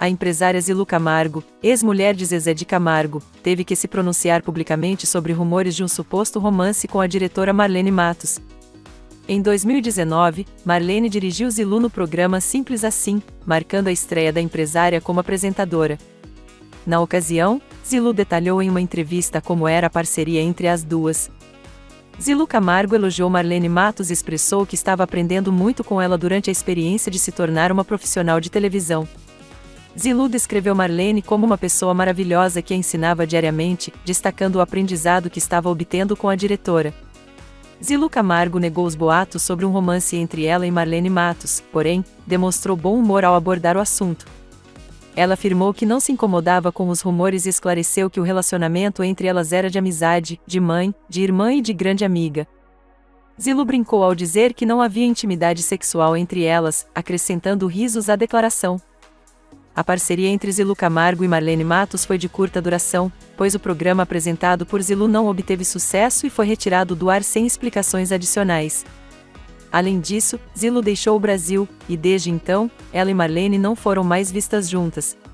A empresária Zilu Camargo, ex-mulher de Zezé de Camargo, teve que se pronunciar publicamente sobre rumores de um suposto romance com a diretora Marlene Matos. Em 2019, Marlene dirigiu Zilu no programa Simples Assim, marcando a estreia da empresária como apresentadora. Na ocasião, Zilu detalhou em uma entrevista como era a parceria entre as duas. Zilu Camargo elogiou Marlene Matos e expressou que estava aprendendo muito com ela durante a experiência de se tornar uma profissional de televisão. Zilu descreveu Marlene como uma pessoa maravilhosa que a ensinava diariamente, destacando o aprendizado que estava obtendo com a diretora. Zilu Camargo negou os boatos sobre um romance entre ela e Marlene Matos, porém, demonstrou bom humor ao abordar o assunto. Ela afirmou que não se incomodava com os rumores e esclareceu que o relacionamento entre elas era de amizade, de mãe, de irmã e de grande amiga. Zilu brincou ao dizer que não havia intimidade sexual entre elas, acrescentando risos à declaração. A parceria entre Zilu Camargo e Marlene Matos foi de curta duração, pois o programa apresentado por Zilu não obteve sucesso e foi retirado do ar sem explicações adicionais. Além disso, Zilu deixou o Brasil, e desde então, ela e Marlene não foram mais vistas juntas.